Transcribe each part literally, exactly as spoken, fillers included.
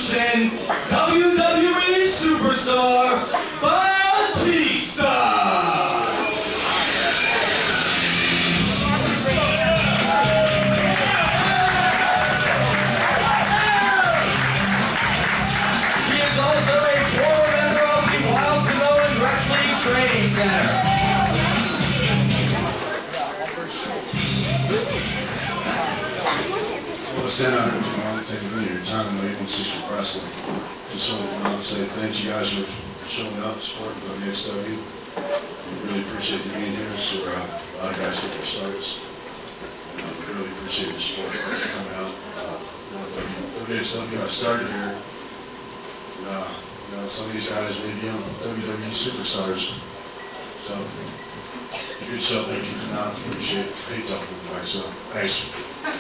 Revolution, W W E superstar, Batista! He is also a former member of the Wild Samoan Wrestling Training Center. Well, stand out here, I want to take a minute of your time and make one session wrestling. Just want to say thank you guys for showing up, supporting the N X W. We really appreciate you being here. So uh, a lot of guys get their starts. Uh, we really appreciate your support. Thanks for coming out. Uh, W X W, I started here. And, uh, you know, some of these guys may be on W W E superstars. So it's a good show. Thank you for coming out. Appreciate it. Great talking with you. So thanks.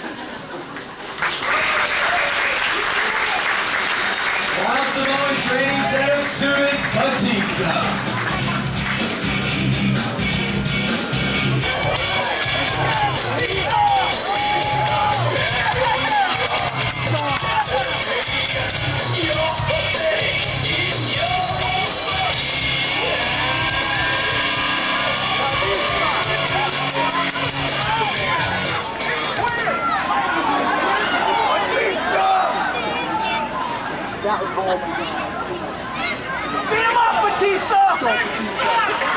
Wild Samoan Training Center student Batista. That was all my God. Beat him up, Batista! Go, Batista.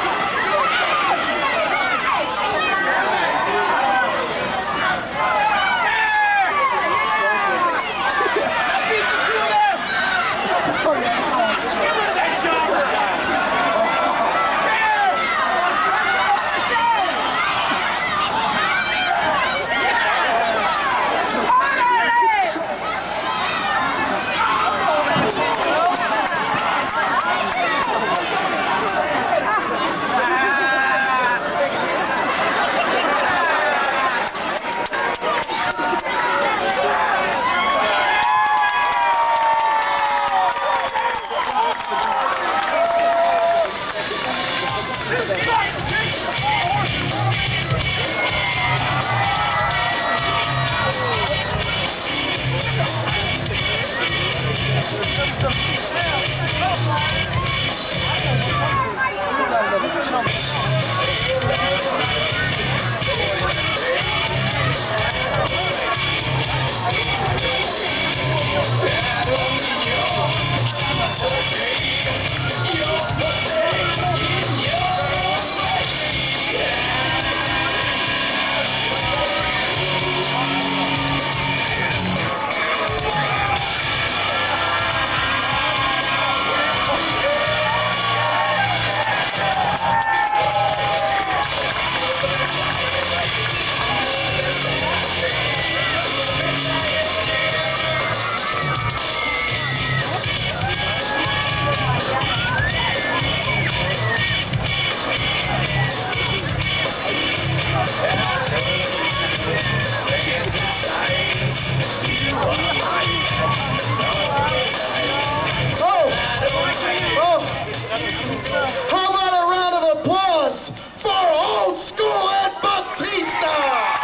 How about a round of applause for old school and Batista?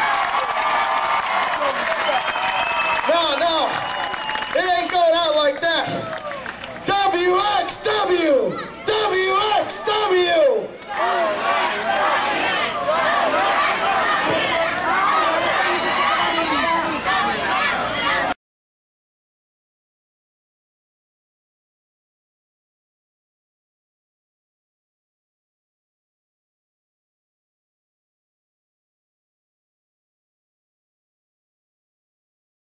No, no, it ain't going out like that. W X W! W X W!